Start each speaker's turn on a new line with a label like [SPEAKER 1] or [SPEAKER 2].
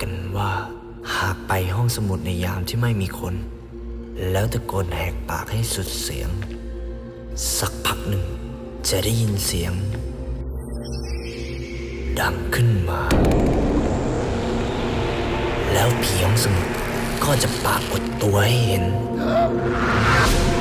[SPEAKER 1] กันว่าหากไปห้องสมุดในยามที่ไม่มีคนแล้วตะโกนแหกปากให้สุดเสียงสักพักหนึ่งจะได้ยินเสียงดังขึ้นมาแล้วผีห้องสมุดก็จะปรากฏตัวให้เห็น